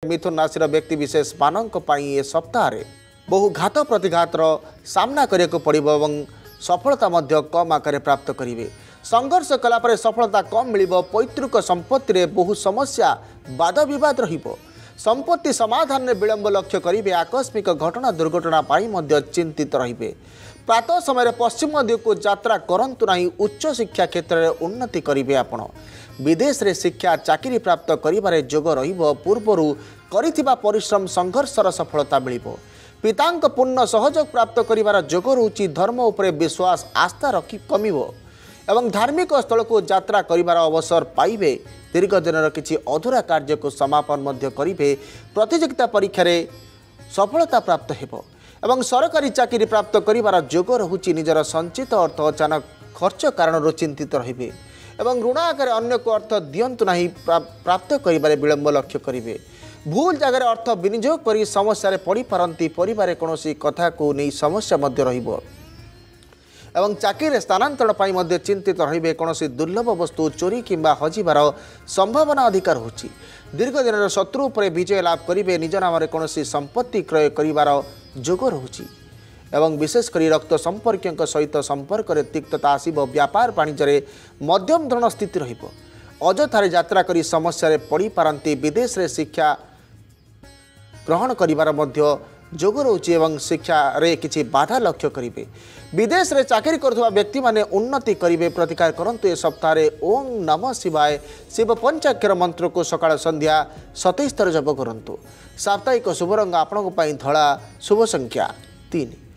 मिथुन राशि व्यक्ति विशेष मानक ए सप्ताह बहु घात प्रतिघातर सामना करने पड़ो सफलता कम आकार प्राप्त करेंगे। संघर्ष कलापर सफलता कम मिल पैतृक संपत्ति रे बहु समस्या वाद विवाद संपत्ति समाधान में विलंब लक्ष्य करेंगे। आकस्मिक घटना दुर्घटना चिंतित रे। प्रातः समय पश्चिम दिग को यात्रा करंतु नहीं। उच्च शिक्षा क्षेत्र में उन्नति करेंगे। आपण विदेश रे शिक्षा चाकरी प्राप्त करिबारे जोग रहिबो। पूर्वरु करिथिबा परिश्रम संघर्षर सफलता मिलिबो। पितांक पूर्ण सहयोग प्राप्त करिबार जोग रहुछि। धर्म उपरे विश्वास आस्था रखि कमिबो एवं धार्मिक स्थल को यात्रा करिबार अवसर पाइबे। दीर्घ दिन किछि अधूरा कार्य को समापन मध्य करिबे। प्रतियोगिता परीक्षा रे सफलता प्राप्त हेबो एवं सरकारी चाकरी प्राप्त करिबार जोग रहुछि। निजर संचित अर्थ अचानक खर्च कारण चिंतित रहिबे एवं ऋण आकार अन्य को अर्थ दियंतु नहीं। प्राप्त करिबारे विलंब लक्ष्य करिबे। भूल जगह अर्थ विनियोग करी समस्या रे पड़ी पारंती। परिवार कोनोसी कथा को नहीं समस्या मध्य रहिबो एवं चाकरी स्थानांतरण पाई मध्य चिंतित रहिबे। कोनोसी दुर्लभ वस्तु चोरी किंबा हजिबार संभावना अधिकार होछि। दीर्घ दिन शत्रु उपरे विजय लाभ करिबे। निज नाम कोनोसी संपत्ति क्रय करिबार जोग रहुछि एवं विशेषकर रक्त संपर्क सहित संपर्क रे तिक्तता आसिब। व्यापार वाणिज्य मध्यम धरण स्थिति रहिबो। अजथारे यात्रा करी समस्या रे पड़ी पारंती। विदेश रे शिक्षा ग्रहण करिबार मध्य जोग रहुछि एवं शिक्षा रे किछि बाधा लक्ष्य करिबे। विदेश रे चाकरी करथुवा व्यक्ति माने उन्नति करिबे। प्रतिकार करंतु ए सप्ताह रे ओम नमः शिवाय शिव पंचाक्षर मंत्र को सकाळ संध्या 27 थर जप करंतु। साप्ताहिक शुभ रंग आपनको पई धळा। शुभ संख्या 3।